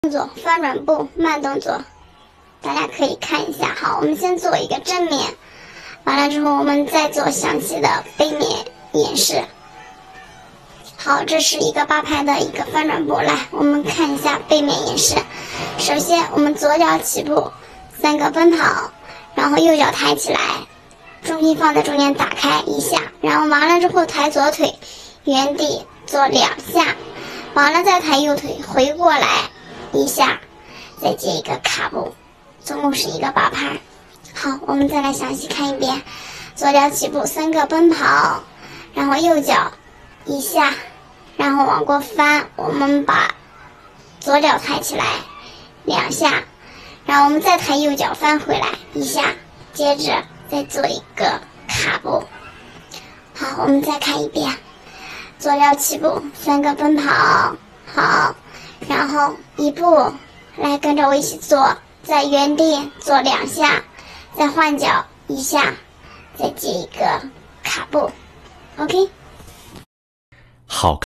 动作翻转步慢动作，大家可以看一下。好，我们先做一个正面，完了之后我们再做详细的背面演示。好，这是一个8拍的一个翻转步，来我们看一下背面演示。首先我们左脚起步，3个奔跑，然后右脚抬起来，重心放在中间打开一下，然后完了之后抬左腿，原地做2下，完了再抬右腿回过来1下，再接一个卡步，总共是一个8拍。好，我们再来详细看一遍。左脚起步3个奔跑，然后右脚1下，然后往过翻，我们把左脚抬起来2下，然后我们再抬右脚翻回来1下，接着再做一个卡步。好，我们再看一遍。左脚起步3个奔跑，好，然后1步，来跟着我一起做，在原地做2下，再换脚1下，再接一个卡步 ，OK。 好。